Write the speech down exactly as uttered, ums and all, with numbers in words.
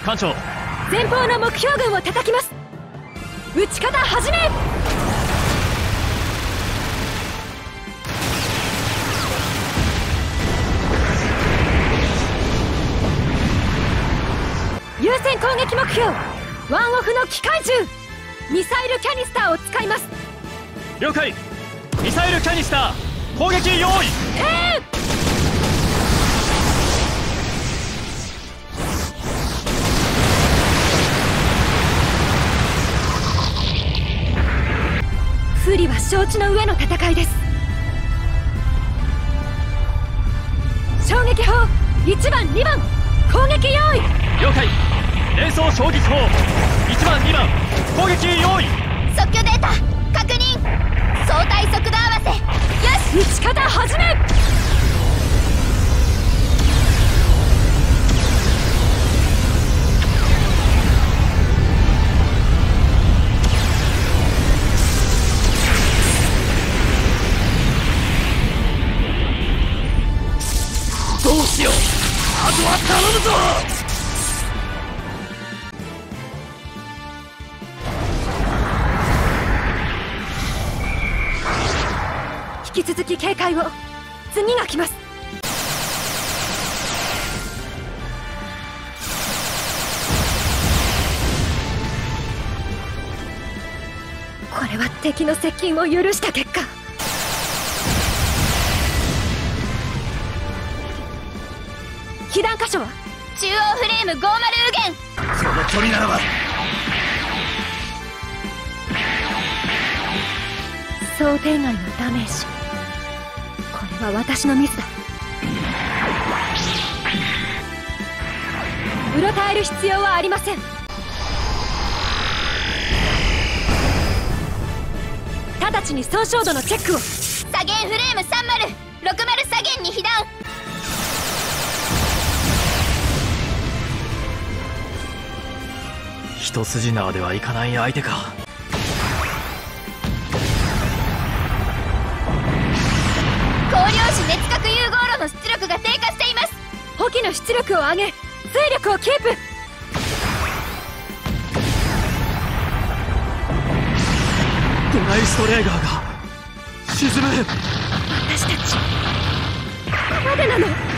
艦長。 前方の目標群を叩きます。撃ち方始め。優先攻撃目標ワンオフの機械銃。ミサイルキャニスターを使います。 了解。ミサイルキャニスター攻撃用意。 えー不利は承知の上の戦いです。衝撃砲いちばんにばん攻撃用意。 了解。連装衝撃砲いちばんにばん攻撃用意。 即興データ確認。相対速度合わせ。よし、 撃ち方始め。 どうしよう。あとは頼むぞ。 引き続き警戒を。次が来ます。これは敵の接近を許した結果。被弾箇所は中央フレームごじゅう右舷。 その距離ならば。 想定外のダメージ。これは私のミスだ。うろたえる必要はありません。直ちに損傷度のチェックを。 左舷フレームさんじゅうろくじゅう左舷に被弾。 一筋縄ではいかない相手か。 光量子熱核融合炉の出力が低下しています。 補給の出力を上げ推力をキープ。 ドライストレーガーが沈む。 私たちここまでなの。